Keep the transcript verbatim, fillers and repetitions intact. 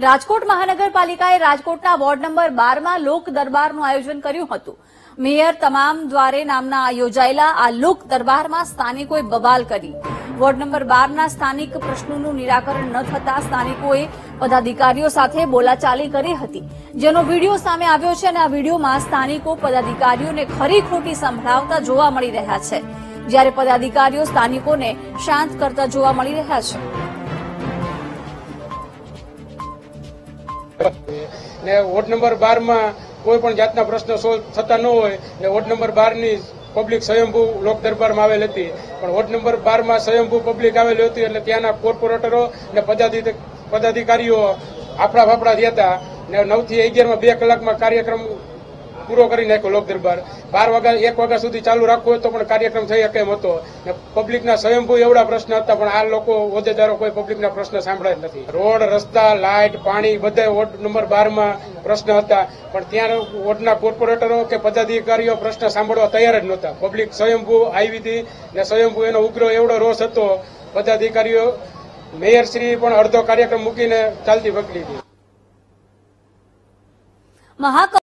રાજકોટ મહાનગરપાલિકાએ રાજકોટના ward number બાર માં લોક દરબારનું આયોજન કર્યું હતું। મેયર તમામ દ્વારે નામના યોજાયેલા આ લોક દરબારમાં સ્થાનિકોએ બબાલ કરી। વોર્ડ નંબર બાર ના સ્થાનિક પ્રશ્નોનું નિરાકરણ ન થતા સ્થાનિકોએ પદાધિકારીઓ સાથે બોલાચાલી કરી હતી, જેનો વિડીયો સામે આવ્યો છે અને આ વિડીયોમાં સ્થાનિકો પદાધિકારીઓને ખરી ખોટી સંભળાવતા જોવા મળી રહ્યા છે, જ્યારે પદાધિકારીઓ સ્થાનિકોને શાંત કરતા જોવા મળી રહ્યા છે। ને વોર્ડ નંબર બાર માં કોઈ પણ જાતના પ્રશ્નો સોલ્વ થતા ન હોય ને વોર્ડ નંબર બાર ની પબ્લિક સ્વયંભૂ લોક દરબારમાં આવેલ હતી, પણ વોર્ડ નંબર બાર માં સ્વયંભૂ પબ્લિક આવેલી હતી એટલે ત્યાંના કોર્પોરેટરો ને પદાધિકારીઓ આફડા ફાફડા થયા હતા ને નવ થી અગિયાર માં બે કલાકમાં કાર્યક્રમ પૂરો કરી નાખ્યો। લોક દરબાર બાર વાગ્યા એક વાગ્યા સુધી ચાલુ રાખવો હોય તો પણ કાર્યક્રમ થઈ શકે એમ હતો ને પબ્લિકના સ્વયંભૂ એવડા પ્રશ્ન હતા, પણ આ લોકો હોદ્દેદારો કોઈ પબ્લિકના પ્રશ્ન સાંભળ્યા જ નથી। રોડ, રસ્તા, લાઇટ, પાણી બધા વોર્ડ નંબર બાર માં પ્રશ્ન હતા, પણ ત્યાં વોર્ડના કોર્પોરેટરો કે પદાધિકારીઓ પ્રશ્ન સાંભળવા તૈયાર જ નહોતા। પબ્લિક સ્વયંભૂ આવી હતી ને સ્વયંભૂ એનો ઉગ્ર એવડો રોષ હતો, પદાધિકારીઓ મેયરશ્રી પણ અડધો કાર્યક્રમ મૂકીને ચાલતી પકડી હતી।